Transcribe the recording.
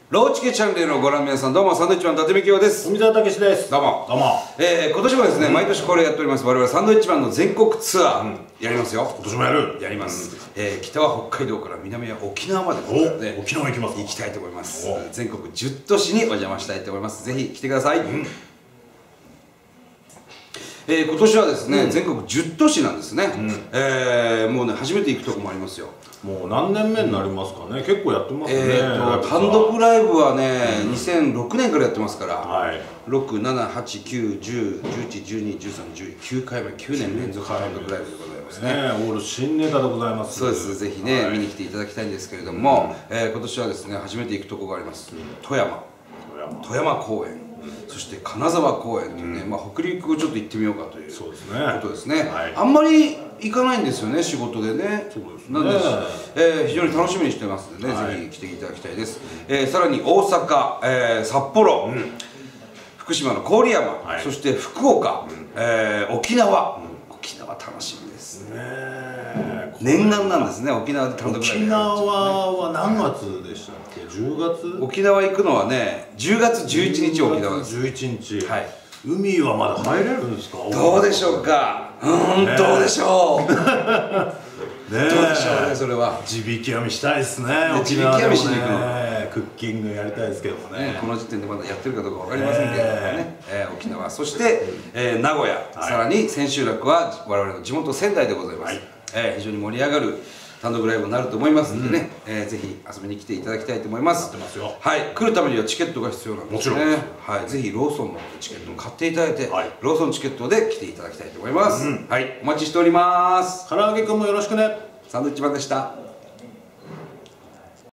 ローチケチャンネルをご覧の皆さん、どうもサンドイッチマン伊達美京です。 海沢武史です。 どうも。 どうも。 今年もですね、毎年恒例やっております我々サンドイッチマンの全国ツアー、やりますよ。 今年もやります。北は北海道から南は沖縄まで沖縄行きます。 行きたいと思います。全国10都市にお邪魔したいと思います。ぜひ来てください。今年はですね、全国10都市なんですね。もうね、初めて行くとこもありますよ。 もう何年目になりますかね。結構やってますね。 単独ライブはね、2006年からやってますから、6、7、8、9、10、11、12、13、19回目、9年連続単独ライブでございますね。 オール新ネタでございます。 そうです。ぜひね、見に来ていただきたいんですけれども、今年はですね、初めて行くとこがあります。富山公園。そして金沢公園というね、北陸をちょっと行ってみようかということですね。あんまり行かないんですよね、仕事でね。なんで非常に楽しみにしてますのでね、ぜひ来ていただきたいです。さらに大阪、札幌、福島の郡山、そして福岡、沖縄楽しみですね。念願なんですね、沖縄で単独ライブ。 沖縄は何月でしたっけ？10月？ 沖縄行くのはね、10月11日沖縄です。 11日。はい。海はまだ入れるんですか？ どうでしょうか。どうでしょう。どうでしょうね、それは。 地引き網したいですね。 地引き網しに行くの。 クッキングやりたいですけどね。 この時点でまだやってるかどうかわかりませんけれどもね。沖縄、そして名古屋、さらに千秋楽は我々の地元仙台でございます。非常に盛り上がる単独ライブになると思いますのでね、ぜひ遊びに来ていただきたいと思います。はい、来るためにはチケットが必要なんですね。はい、ぜひローソンのチケットを買っていただいて、ローソンチケットで来ていただきたいと思います。はい、お待ちしております。 唐揚げくんもよろしくね。 サンドウィッチマンでした。